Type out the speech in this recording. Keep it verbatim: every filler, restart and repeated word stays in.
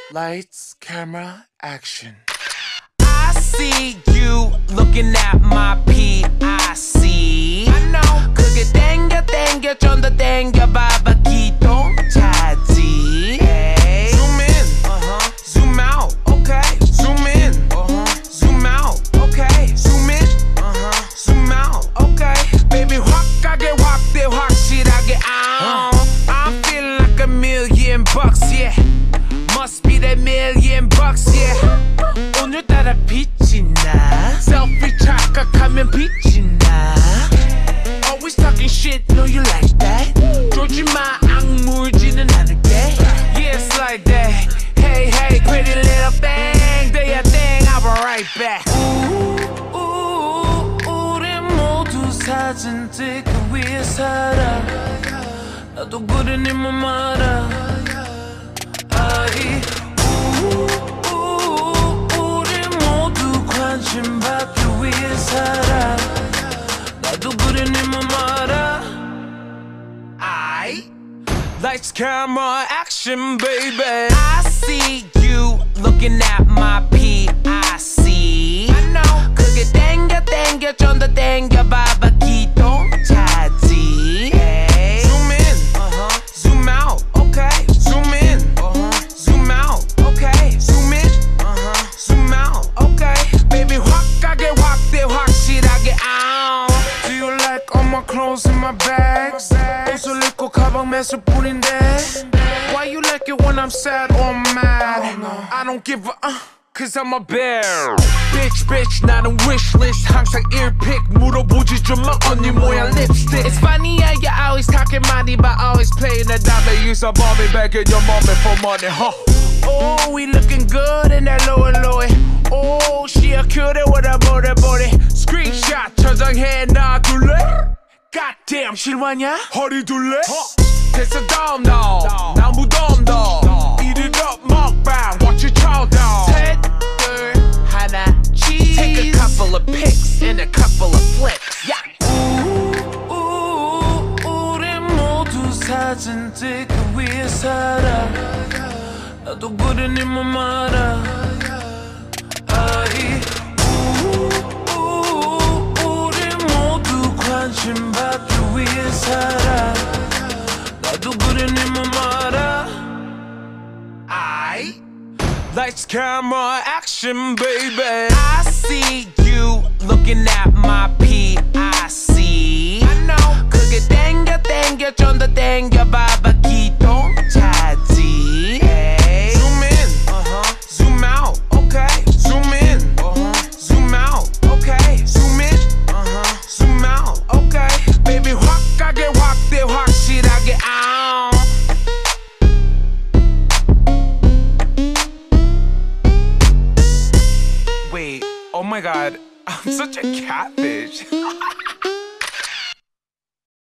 Lights, camera, action. I see you looking at my P I C. I know. 그게 땡겨 땡겨 좀 더 땡겨 봐봐 기동 차지. Hey. Zoom in, uh-huh. Zoom out, okay. Zoom in, uh-huh. Zoom out, okay. Zoom in, uh-huh. Zoom out, okay. Baby 확 가게 확대 확실하게 out. I'm feeling like a million bucks, yeah. Must be that million bucks, yeah. 오늘따라 빛이 나. Selfie 착각하면 빛이 나. Always talking shit, know you like that. 조지 마 악물지는 않을게. Yeah, it's like that. Hey, hey, pretty little thing. Do your thing, I'll be right back. 우, 우, 우리 모두 사진 찍기 위해 살아. 나도 그래 네 맘 알아. 아이, 우, 우, 우리 모두 관심 받기 위해 살아. 나도 그래 네 맘 알아. 아이, lights, camera, action, baby. I see you looking at my P I C. I know. 그게 땡겨 땡겨 좀 더 땡겨 봐봐 기동 차지. Hey. Zoom in, uh-huh. Zoom out, okay. Zoom in, uh-huh. Zoom out, okay. Zoom in, uh-huh. Zoom out, okay. Baby 확 가게 확대 확실하게 out. Do you like all my clothes in my bags? 옷을 입고 가방 매실 뿐인데. Why you like it when I'm sad or mad? I don't give a uh, cause I'm a bear. Bitch bitch 나는 wishlist 항상 earpick 물어보지 좀 마 언니 모양 lipstick. It's funny how you always talking money but always playing the dollar. You so mommy begging your mommy for money, huh? Oh, we looking good in that lower lower. Oh, she a cutie with a booty booty. Screenshot 저장해 놔둘래? Goddamn 실화냐? 허리 둘래? 됐어 다음 다음 나 무덤 더 Eat it up 먹방 watch your chow down. 셋, 둘, 하나, cheese. Take a couple of pics and a couple of flicks. Yeah. 우, 우, 우리 모두 사진 찍기 위해 살아. 나도 그래 네 맘 알아. 아이, 우, 우, 우리 모두 관심 받기 위해 살아. 나도 그래 네 맘 알아. 아이, lights, camera, action, baby. I see you looking at my P I C. I know. 그게 땡겨 땡겨 좀 더 땡겨 봐봐 기동 차지. Hey. Zoom in, uh-huh. Zoom out, okay. Zoom in, uh-huh. Zoom out, okay. Zoom in, uh-huh. Zoom out, okay. Baby 확 가게 확대 확실하게 out. Wait, oh my god, I'm such a catfish.